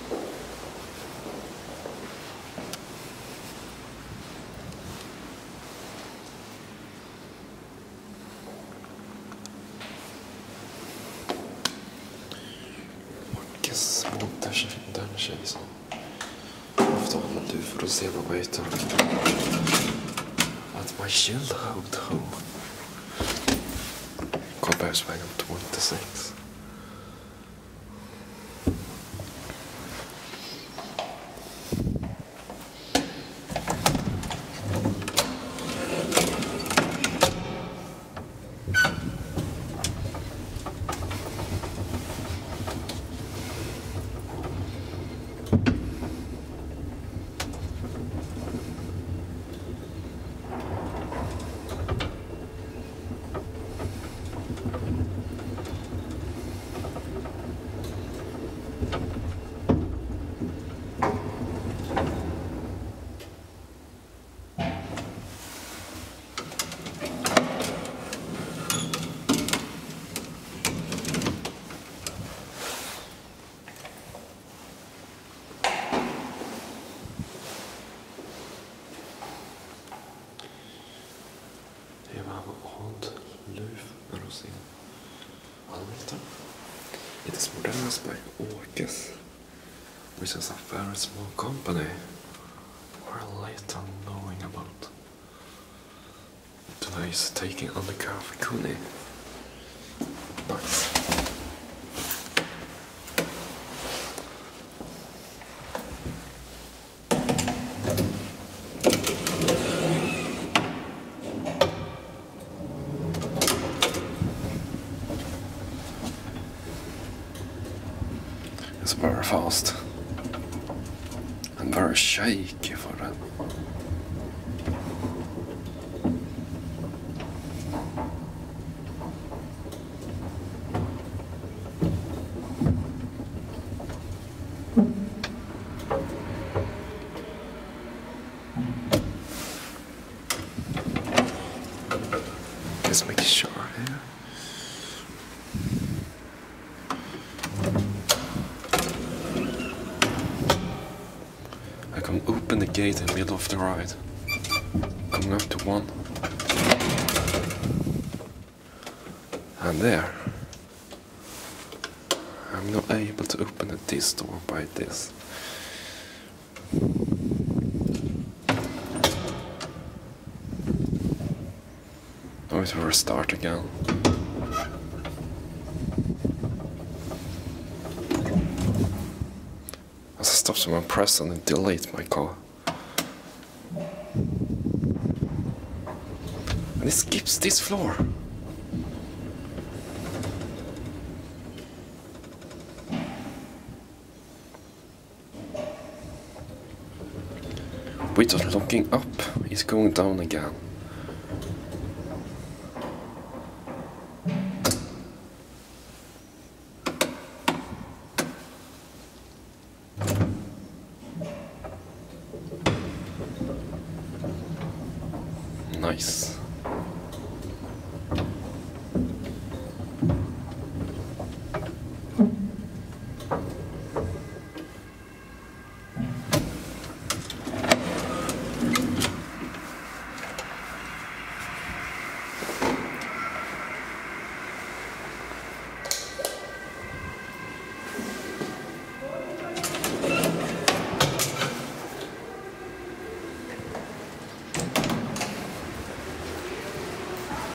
Marcus montar den tjej som ofta håller du för att se vad heter at my childhood home. Karlbergsvägen 26. It is modernized by Orkes, which is a very small company we're later knowing about. Today is taking on the Cafe Kuni. Nice. It's very fast and very shaky for that. Just make sure here. I can open the gate in the middle of the ride, coming up to one, and there. I'm not able to open this door by this. Now it will restart again. As I stop someone press and delete my car. And it skips this floor. Without looking up, it's going down again. Nice.